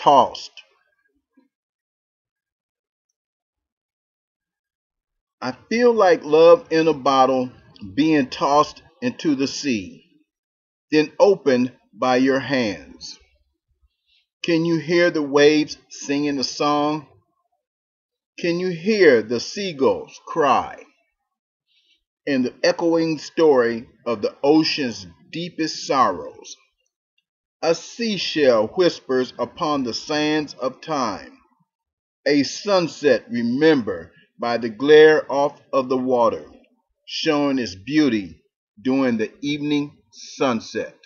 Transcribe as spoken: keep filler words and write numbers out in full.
tossed. I feel like love in a bottle being tossed into the sea, then opened by your hands. Can you hear the waves singing a song? Can you hear the seagulls cry? And the echoing story of the ocean's deepest sorrows. A seashell whispers upon the sands of time. A sunset remembered by the glare off of the water, showing its beauty during the evening sunset.